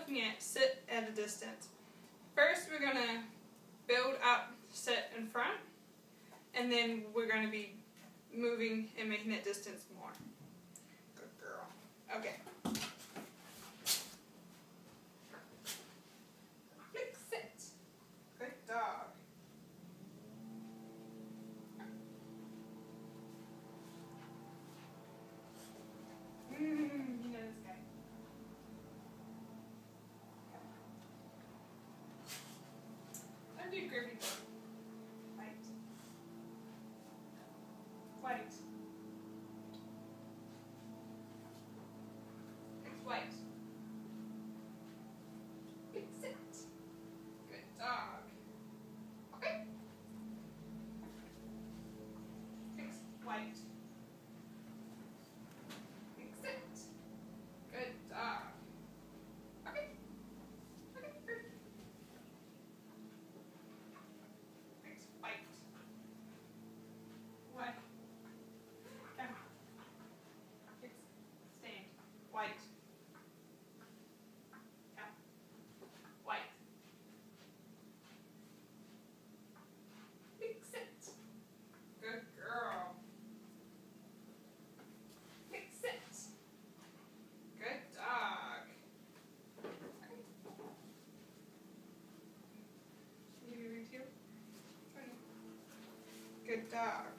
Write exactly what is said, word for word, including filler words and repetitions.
looking at sit at a distance. First, we're going to build up sit in front, and then we're going to be moving and making that distance more. Good girl. Okay. Flick sit. Good dog. Mm, you know this guy. Don't do grippy. White. White. It's white. Fix it. Good dog. Okay. Fix white. Fix it. Good dog. Okay. Okay. Perfect. Fix white. White. Come. Fix. Stand. White. Come. White. Fix it. Good girl. Fix it. Good dog. Okay. You read here? Good dog.